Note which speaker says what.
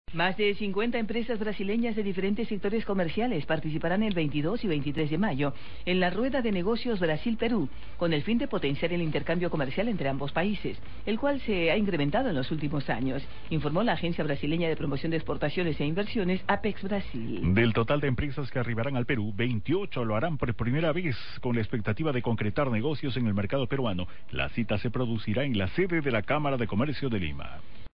Speaker 1: Más de 50 empresas brasileñas de diferentes sectores comerciales participarán el 22 y 23 de mayo en la Rueda de Negocios Brasil-Perú, con el fin de potenciar el intercambio comercial entre ambos países, el cual se ha incrementado en los últimos años, informó la Agencia Brasileña de Promoción de Exportaciones e Inversiones, Apex Brasil.
Speaker 2: Del total de empresas que arribarán al Perú, 28 lo harán por primera vez, con la expectativa de concretar negocios en el mercado peruano. La cita se producirá en la sede de la Cámara de Comercio de Lima.